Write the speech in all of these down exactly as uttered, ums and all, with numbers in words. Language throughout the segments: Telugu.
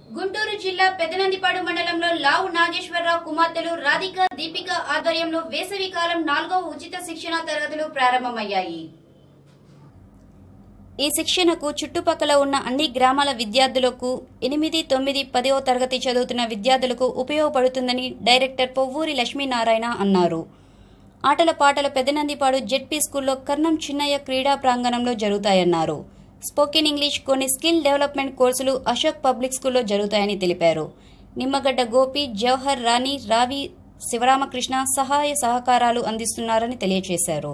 గుంటూరు జిల్లా పెదనందిపాడు మండలంలో లావు నాగేశ్వరరావు కుమార్తెలు రాధిక దీపిక ఆధ్వర్యంలో వేసవి కాలం నాలుగవ ఉచిత శిక్షణ తరగతులు ప్రారంభమయ్యాయి. ఈ శిక్షణకు చుట్టుపక్కల ఉన్న అన్ని గ్రామాల విద్యార్థులకు ఎనిమిది తొమ్మిది పదవ తరగతి చదువుతున్న విద్యార్థులకు ఉపయోగపడుతుందని డైరెక్టర్ పొవ్వూరి లక్ష్మీనారాయణ అన్నారు. ఆటల పాటల పెదనందిపాడు జెడ్పీ స్కూల్లో కర్ణం చిన్నయ్య క్రీడా ప్రాంగణంలో జరుగుతాయన్నారు. స్పోకెన్ ఇంగ్లీష్ కొన్ని స్కిల్ డెవలప్మెంట్ కోర్సులు అశోక్ పబ్లిక్ స్కూల్లో జరుగుతాయని తెలిపారు. నిమ్మగడ్డ గోపి, జవహర్ రాణి, రావి శివరామకృష్ణ సహాయ సహకారాలు అందిస్తున్నారని తెలియజేశారు.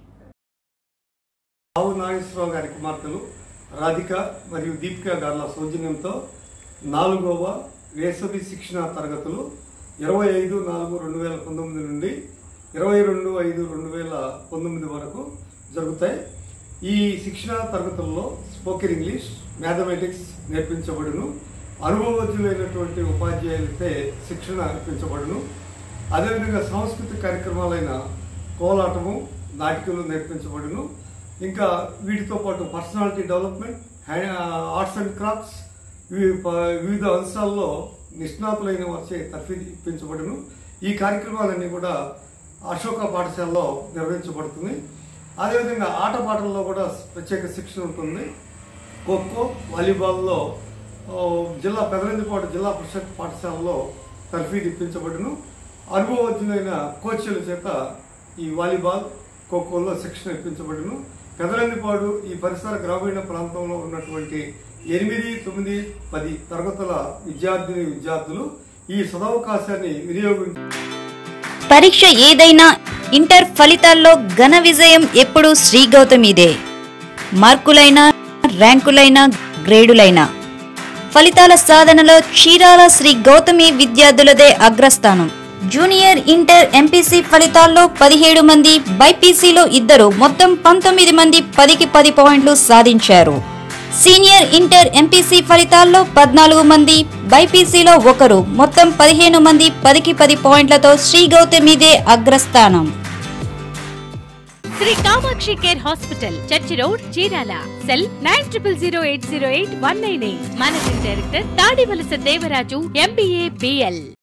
లావు నాగేశ్వరరావు గారి కుమార్తెలు రాధిక మరియు దీపిక గార్ల సౌజన్యంతో నాలుగవ వేసవి శిక్షణ తరగతులు ఇరవై ఐదు నాలుగు రెండు వేల పంతొమ్మిది నుండి ఇరవై రెండు ఐదు రెండు వేల పంతొమ్మిది వరకు జరుగుతాయి. ఈ శిక్షణ తరగతుల్లో స్పోకెన్ ఇంగ్లీష్, మ్యాథమెటిక్స్ నేర్పించబడును. అనుభవజ్ఞులైనటువంటి ఉపాధ్యాయులతో శిక్షణ నేర్పించబడును. అదేవిధంగా సాంస్కృతిక కార్యక్రమాలైన కోలాటము, నాటికలు నేర్పించబడును. ఇంకా వీటితో పాటు personality development, arts and crafts, వివిధ అంశాల్లో నిష్ణాతులైన వారిచే తర్ఫీదు ఇప్పించబడును. ఈ కార్యక్రమాలన్నీ కూడా అశోక పాఠశాలలో నిర్వహించబడుతుంది. అదేవిధంగా ఆట పాటల్లో కూడా ప్రత్యేక శిక్షణ ఉంటుంది. ఖోఖో, వాలీబాల్లో జిల్లా పెదనందిపాడు జిల్లా పరిషత్ పాఠశాలలో తర్ఫీదు ఇప్పించబడును. అనుభవజ్ఞులైన కోచ్ల చేత ఈ వాలీబాల్, ఖోఖోలో శిక్షణ ఇప్పించబడును. పెదనందిపాడు ఈ పరిసర గ్రామీణ ప్రాంతంలో ఉన్నటువంటి ఎనిమిది తొమ్మిది పది తరగతుల విద్యార్థిని విద్యార్థులు ఈ సదవకాశాన్ని వినియోగించారు. పరీక్ష ఏదైనా ఇంటర్ ఫలితాల్లో ఘన విజయం ఎప్పుడూ శ్రీ గౌతమిదే. మార్కులైనా, ర్యాంకులైనా, గ్రేడులైనా ఫలితాల సాధనలో చీరాల శ్రీ గౌతమి విద్యార్థులదే అగ్రస్థానం. జూనియర్ ఇంటర్ ఎంపీసీ ఫలితాల్లో పదిహేడు మంది, బైపీసీలో ఇద్దరు, మొత్తం పంతొమ్మిది మంది పదికి పది పాయింట్లు సాధించారు. సీనియర్ ఇంటర్ ఎంపీసీ ఫలితాల్లో పద్నాలుగు మంది, బైపీసీలో ఒకరు, మొత్తం పదిహేను మంది పదికి పది పాయింట్లతో శ్రీ గౌతమిదే అగ్రస్థానం. Sri Kamakshi care hospital, church road, Chirala. Cell nine triple zero eight zero eight one nine eight. Managing director Tadivalasa Devaraju, MBA, BL.